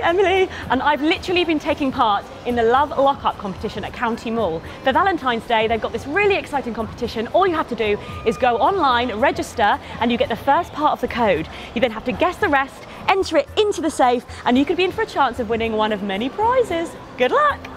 Emily, and I've literally been taking part in the Love Lock-Up competition at County Mall. For Valentine's Day, they've got this really exciting competition. All you have to do is go online, register, and you get the first part of the code. You then have to guess the rest, enter it into the safe, and you could be in for a chance of winning one of many prizes. Good luck!